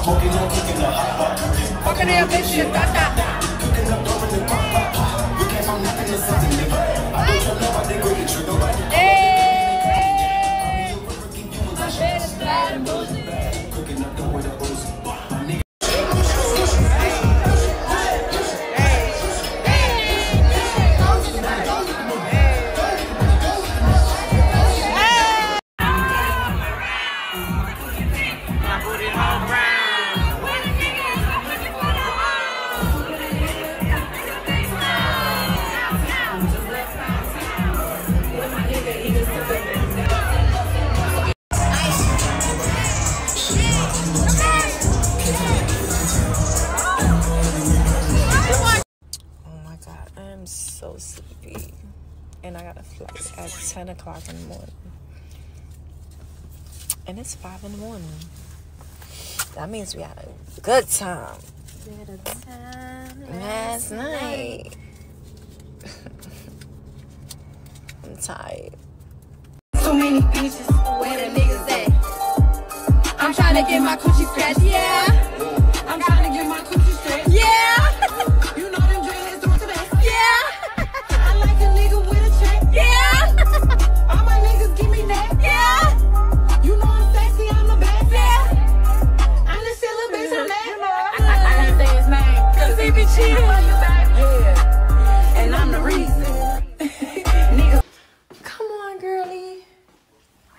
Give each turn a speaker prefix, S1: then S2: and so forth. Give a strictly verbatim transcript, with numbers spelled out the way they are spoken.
S1: Fucking them bitches, got that. Hey, my bed is flat and boozy. So sleepy, and I got a flight at ten o'clock in the morning, and it's five in the morning. That means we had a good time. We had a time last, last night. night. I'm tired.
S2: So many bitches, where the niggas at? I'm trying to get my coochie scratched, yeah.